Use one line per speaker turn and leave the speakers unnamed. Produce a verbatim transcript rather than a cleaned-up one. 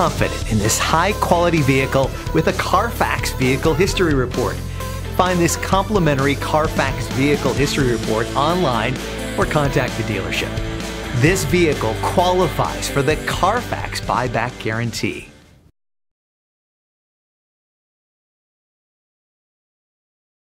confident in this high-quality vehicle with a Carfax Vehicle History Report. Find this complimentary Carfax Vehicle History Report online or contact the dealership. This vehicle qualifies for the Carfax Buyback Guarantee.